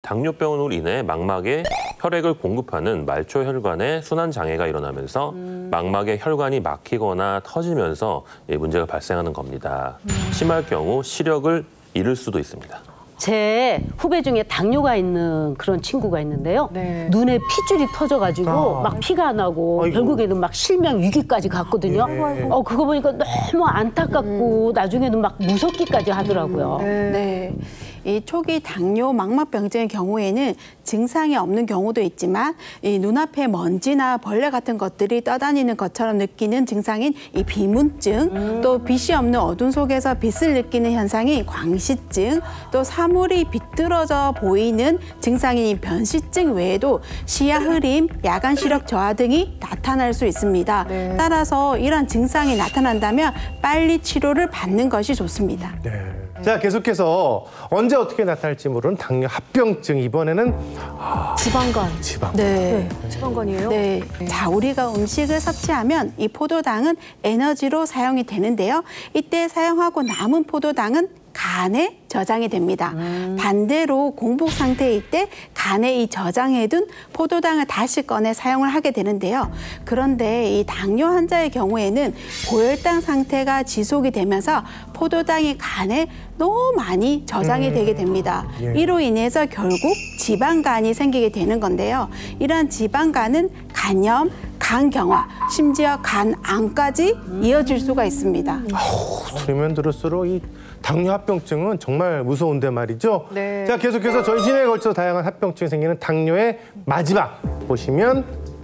당뇨병으로 인해 망막에 혈액을 공급하는 말초혈관에 순환 장애가 일어나면서 망막의 혈관이 막히거나 터지면서 문제가 발생하는 겁니다. 심할 경우 시력을 잃을 수도 있습니다. 제 후배 중에 당뇨가 있는 그런 친구가 있는데요. 네. 눈에 핏줄이 터져가지고 막 피가 안 나고 아이고. 결국에는 막 실명 위기까지 갔거든요. 그거 보니까 너무 안타깝고 나중에는 막 무섭기까지 하더라고요. 네. 이 초기 당뇨 망막병증의 경우에는 증상이 없는 경우도 있지만 이 눈앞에 먼지나 벌레 같은 것들이 떠다니는 것처럼 느끼는 증상인 이 비문증, 또 빛이 없는 어둠 속에서 빛을 느끼는 현상인 광시증, 또 사물이 비뚤어져 보이는 증상인 이 변시증 외에도 시야 흐림, 야간 시력 저하 등이 나타날 수 있습니다. 따라서 이런 증상이 나타난다면 빨리 치료를 받는 것이 좋습니다. 네. 자, 계속해서 언제 어떻게 나타날지 모르는 당뇨 합병증. 이번에는 지방간. 네. 지방간이에요? 네. 자, 우리가 음식을 섭취하면 이 포도당은 에너지로 사용이 되는데요. 이때 사용하고 남은 포도당은 간에 저장이 됩니다. 반대로 공복 상태일 때 간에 이 저장해둔 포도당을 다시 꺼내 사용을 하게 되는데요. 그런데 이 당뇨 환자의 경우에는 고혈당 상태가 지속이 되면서 포도당이 간에 너무 많이 저장이 되게 됩니다. 이로 인해서 결국 지방간이 생기게 되는 건데요. 이러한 지방간은 간염, 간경화, 심지어 간암까지 이어질 수가 있습니다. 들으면 들을수록 이 당뇨 합병증은 정말 무서운데 말이죠. 네. 자, 계속해서 저희 진행에 걸쳐 다양한 합병증이 생기는 당뇨의 마지막 보시면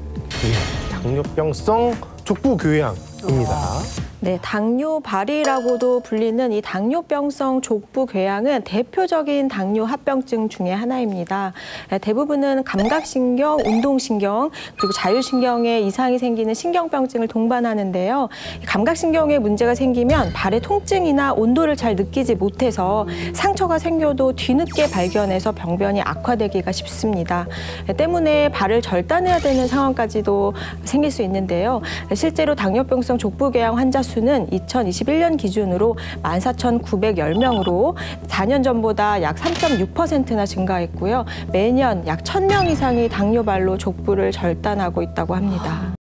당뇨병성 족부궤양입니다. 네, 당뇨발이라고도 불리는 이 당뇨병성 족부궤양은 대표적인 당뇨 합병증 중에 하나입니다. 대부분은 감각신경, 운동신경, 그리고 자율신경에 이상이 생기는 신경병증을 동반하는데요. 감각신경에 문제가 생기면 발의 통증이나 온도를 잘 느끼지 못해서 상처가 생겨도 뒤늦게 발견해서 병변이 악화되기가 쉽습니다. 때문에 발을 절단해야 되는 상황까지도 생길 수 있는데요. 실제로 당뇨병성 족부궤양 환자 수는 2021년 기준으로 14,910명으로 4년 전보다 약 3.6%나 증가했고요. 매년 약 1,000명 이상이 당뇨발로 족부를 절단하고 있다고 합니다.